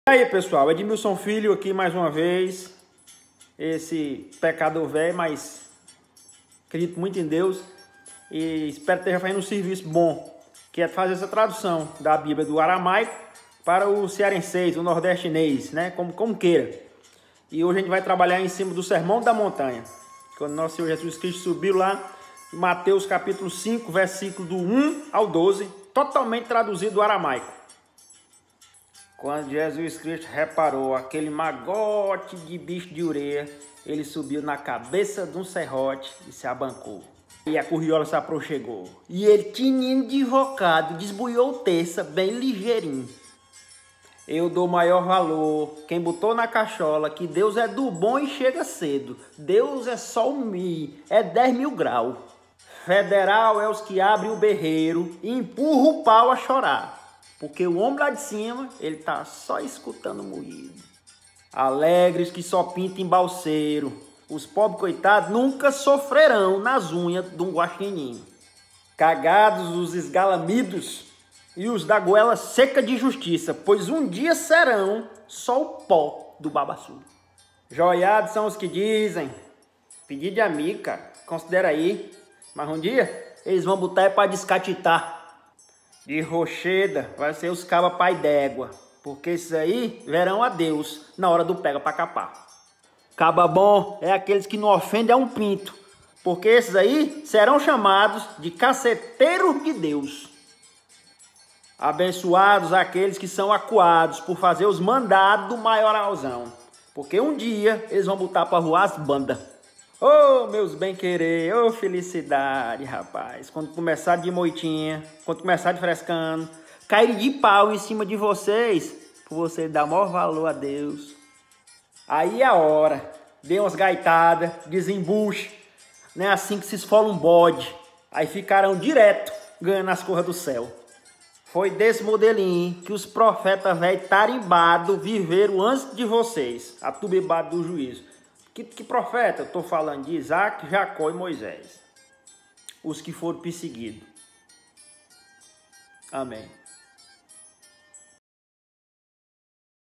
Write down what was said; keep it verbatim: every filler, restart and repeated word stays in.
E aí, pessoal, Edmilson Filho aqui mais uma vez. Esse pecador velho, mas acredito muito em Deus e espero que esteja fazendo um serviço bom, que é fazer essa tradução da Bíblia do aramaico para o cearenseis, o nordestinês, né? Como, como queira. E hoje a gente vai trabalhar em cima do Sermão da Montanha, quando nosso Senhor Jesus Cristo subiu lá em Mateus capítulo cinco, versículo do um ao doze, totalmente traduzido do aramaico. Quando Jesus Cristo reparou aquele magote de bicho de ureia, ele subiu na cabeça de um serrote e se abancou. E a curriola se aproximou. E ele, tinindo de invocado, desbuiou o terça bem ligeirinho. Eu dou maior valor quem botou na cachola que Deus é do bom e chega cedo. Deus é só um mi, é dez mil graus. Federal é os que abrem o berreiro e empurram o pau a chorar. Porque o homem lá de cima, ele tá só escutando moído. Alegres que só pintam em balseiro. Os pobres coitados nunca sofrerão nas unhas de um guaxinim. Cagados os esgalamidos e os da goela seca de justiça, pois um dia serão só o pó do babaçu. Joiados são os que dizem, pedido de amigo, cara, considera aí. Mas um dia eles vão botar é pra descatitar. De rocheda vai ser os cabas pai d'égua, porque esses aí verão a Deus na hora do pega pra capar. Caba bom é aqueles que não ofendem a um pinto, porque esses aí serão chamados de caceteiros de Deus. Abençoados aqueles que são acuados por fazer os mandados do maioralzão, porque um dia eles vão botar pra voar as bandas. Ô, oh, meus bem-querer, ô, oh, felicidade, rapaz. Quando começar de moitinha, quando começar de frescando, cair de pau em cima de vocês, por você dar maior valor a Deus. Aí é a hora, dê umas gaitadas, desembuche, não é assim que se esfola um bode. Aí ficarão direto ganhando as corras do céu. Foi desse modelinho que os profetas velhos tarimbados viveram antes de vocês, a tubibado do juízo. Que, que profeta? Eu estou falando de Isaac, Jacó e Moisés. Os que foram perseguidos. Amém.